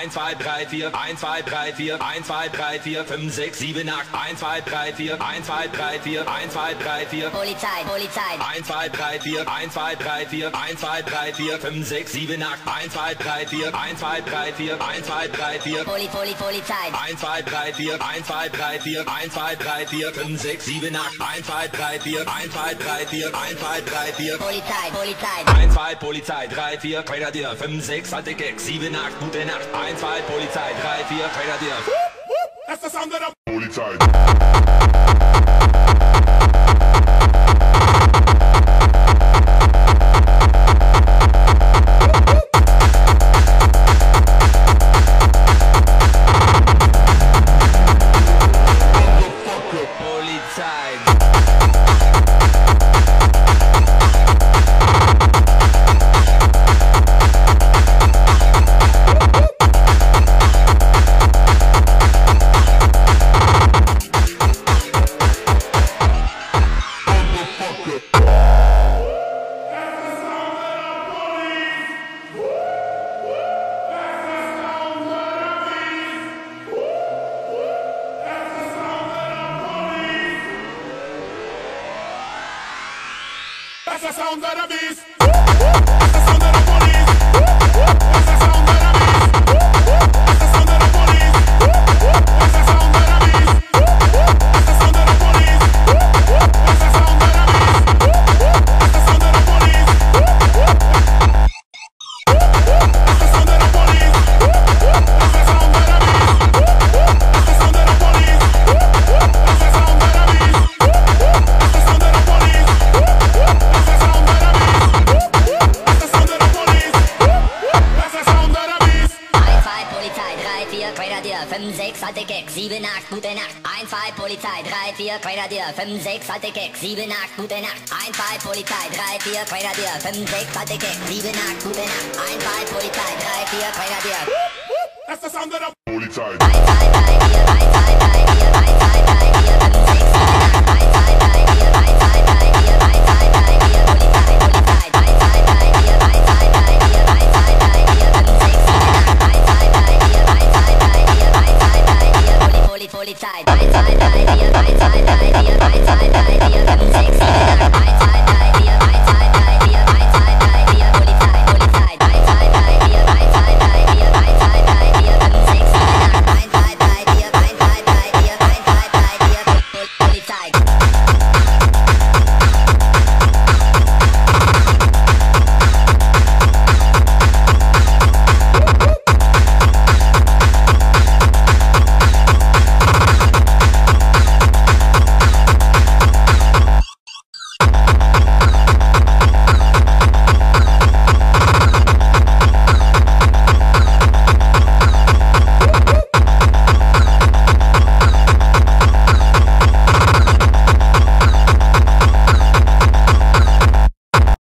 1, 2, 3, 4, 1, 2, 3, 4, 1, 2, 3, 4, 5, 6, 7, 8, 1, 2, 3, 4, 1, 2, 3, 4, 1, 2, 3, 4, Polizei, Polizei, 1, 2, 3, 4, 1, 2, 3, 4, 1, 2, 3, 4, 5, 6, 7, 8, 1, 2, 3, 4, 1, 2, 3, 4, 1, 2, 3, 4, Polizei, 1, 2, 3, 4, 1, 2, 3, 4, 1, 2, 3, 4, 5, 6, 7, 8, 1, 2, 3, 4, 1, 2, 3, 4, 1, 2, 3, 4, Polizei, Polizei, 1, 2, Polizei, 3, 4, Grenadier, 5, 6, alte Gags, 7, 8, gute Nacht, 1, 2, Polizei, 3, 4, Grenadier. That's the sound of the Polizei. That's the sound of the beast. That's the sound of the police. That's the sound of the beast. That's the sound of the police. That's the sound of the beast. That's the sound of the police. That's the sound of the beast. That's the sound of the police. That's the sound of the police. That's the sound of the beast. That's the sound of the police. That's the sound of the beast. That's the sound of the police. Grenadier, 5, 6, alte Gags, 7, 8, gute Nacht. 1, 2, Polizei, 3, 4, Grenadier, 5, 6, alte Gags, 7, 8, gute Nacht. 1, 2, Polizei, 3, 4, Grenadier, 5, 6, alte Gags, 7, 8, gute Nacht. 1, 2, Polizei, 3, 4, Grenadier. That's the sound of the Polizei. 1, 2, 3, 4, 1, 2, 3, 4, 1, 2, 3, 4, 5, 6, 7, 8, 1, 2, 3, 4, 1, 2, 3, 4, 1, 2, 3, 4, Polizei, Polizei, 1,